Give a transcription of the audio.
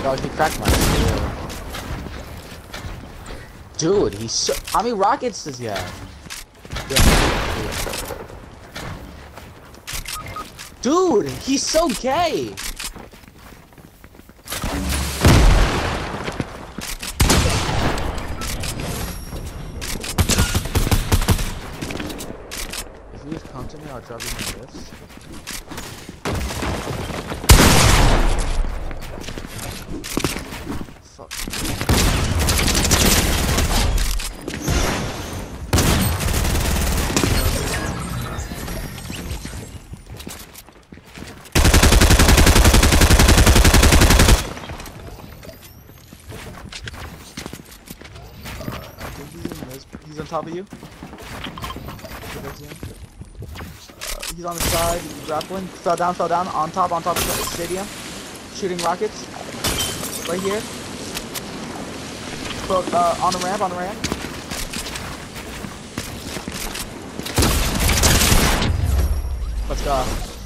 Oh, he cracked my shield. Dude, he's so. How many rockets does he have? Dude, he's so gay. If you just come to me, I'll drop you my gifts. Fuck. He's on top of you. He's on the side, grappling. Fell down, on top of the stadium. Shooting rockets. Right here. On the ramp. Let's go.